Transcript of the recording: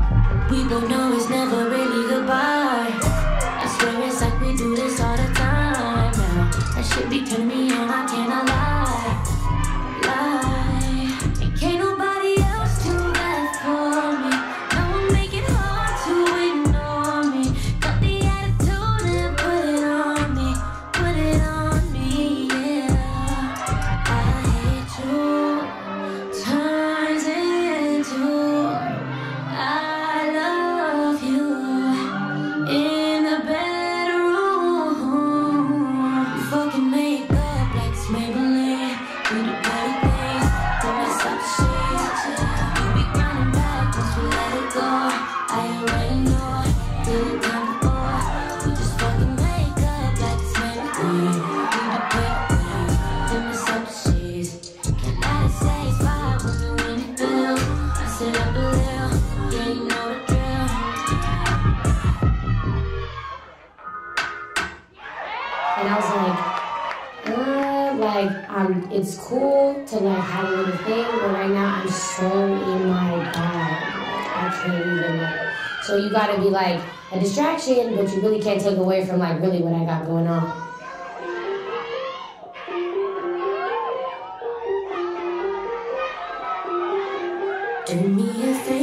We both know it's never really goodbye. I swear it's like we do this all the time now. That shit be turning me on, I cannot lie. And can't nobody else do that for me. Now I make it hard to ignore me. Got the attitude and put it on me. Put it on me, yeah. I hate you. Turns into I love you in the bedroom. Fucking make up like it's Maybelline. We do dirty things, don't mess up the sheets. You be running back once we let it go. I already know, did it time before. We just fucking make up like it's Maybelline. We do dirty things, don't mess up the sheets. Can't let it satisfy when you feel. I sit up a little, yeah, you know the drill. And I was like, it's cool to like have a little thing, but right now I'm so in my bag. I can't even like. So you gotta be like a distraction, but you really can't take away from like really what I got going on. Do me a favor.